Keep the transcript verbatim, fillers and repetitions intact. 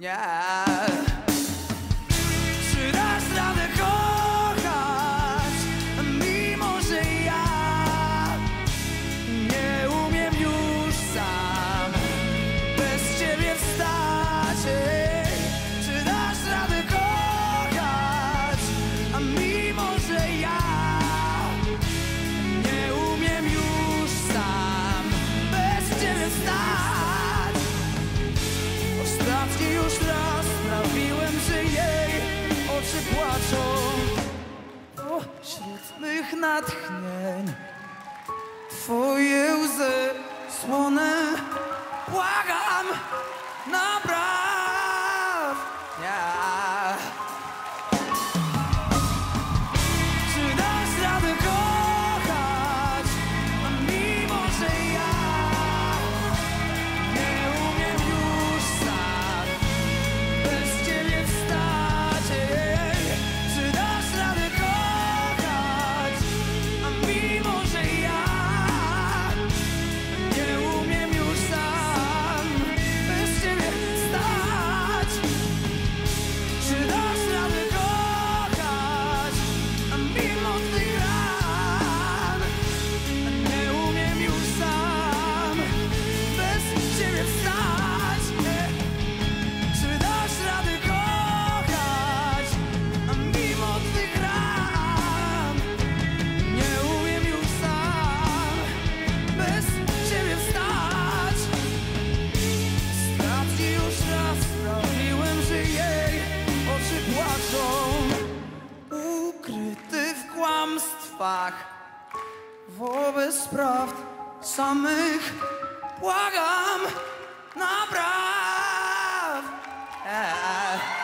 Nie. Czy dasz radę kochać, mimo że ja nie umiem już sam bez ciebie wstać? Czy dasz radę kochać, a mimo że ja nie umiem już sam bez ciebie wstać? Ostatni już raz sprawiłem, że jej oczy płaczą wśród mych natchnień. Twoje łzy słone, błagam, napraw. Yeah. Czy dasz radę kochać, a mimo że ja nie umiem już sam bez ciebie wstać? Czy dasz radę kochać, a mimo że ja nie umiem już sam bez ciebie wstać? Czy dasz radę kochać, a mimo tych ran nie umiem już sam bez ciebie wstać? Czy dasz radę kochać, a mimo tych ran nie umiem już sam bez ciebie wstać? Ostatni już raz sprawiłem, że jej oczy płaczą, ukryty w kłamstwach wobec prawd samych. Błagam, napraw. Yeah.